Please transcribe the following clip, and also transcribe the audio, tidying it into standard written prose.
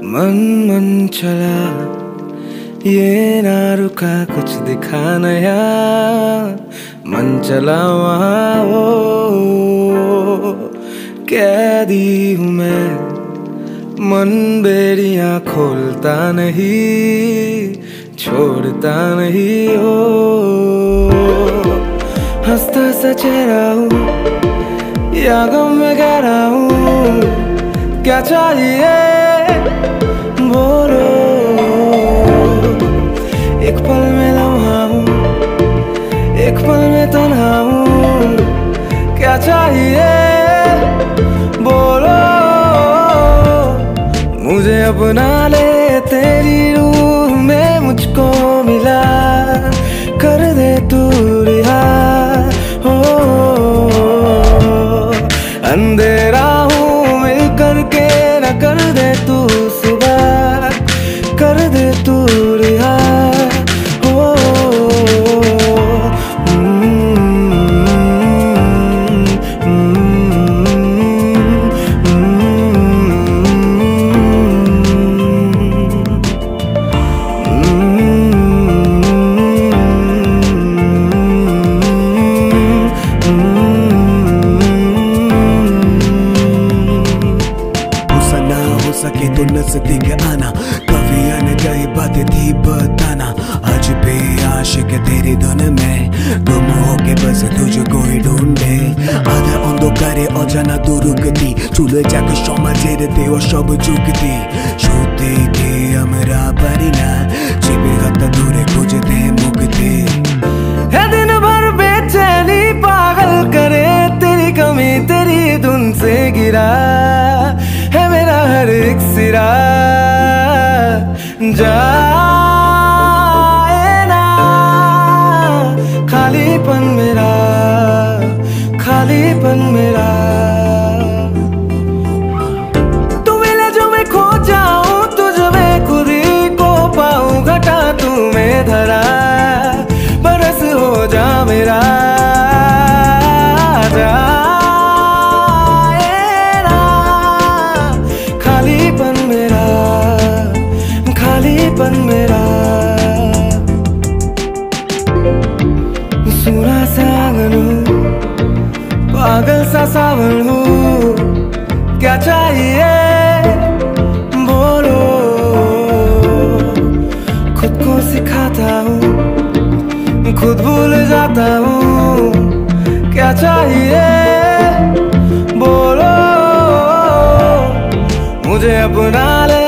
मन मन चला ये ना रुका कुछ दिखा नया मन चला वहाँ वो कैदी हूँ मैं मन बेड़ियाँ खोलता नहीं छोड़ता नहीं हो हंसता सा चेहरा हूँ या गम में गहरा हूँ क्या चाहिए बोलो एक पल में लम्हा हूँ एक पल में तन्हा हूँ क्या चाहिए बोलो मुझे अपना ले तेरी रूह में मुझको मिला कर दे तू रिहा हो अंधेरा हूँ मिल करके न कर दे तू सुबह कर दे तू रिहा हो सके तो नजदीक आना कभी आने गई बातें थी बताना आज भी आशिक तेरी धुन में गुम होके बस तुझको ही ढूंढे आधा अंधकारे অজানা দুর্গতি চলে যাক সমাজের দেওয়া সব যুক্তি সত্যি কি আমরা পারি না চেপে হাতটা ধরে খুঁজতে মুক্তি है दिन भर बेचैनी पागल करे तेरी कमी तेरी धुन से गिरा है मेरा हर एक सिरा जाए ना खालीपन मेरा खालीपन मेरा तू मिले जो मैं खो जाऊं तुझ में खुद ही को पाऊं घटा तू में धरा बरस हो जा मेरा खालीपन मेरा खालीपन मेरा सूरा सा आंगन हूँ पागल सा सावन हूँ क्या चाहिए बोलो खुद को सिखाता हूँ खुद भूल जाता हूँ क्या चाहिए बोलो मुझे अपना ले